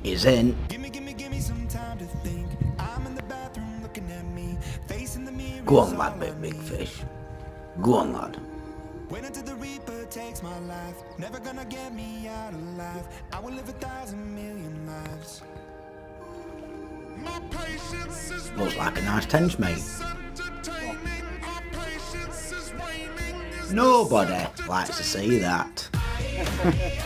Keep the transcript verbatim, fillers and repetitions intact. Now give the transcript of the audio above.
He's in. Go on, lad, big, big fish. Go on, lad. Wait until the reaper takes my life. Never gonna get me out alive. I will live a thousand million lives. Looks like a nice tench, mate. Nobody likes to see that.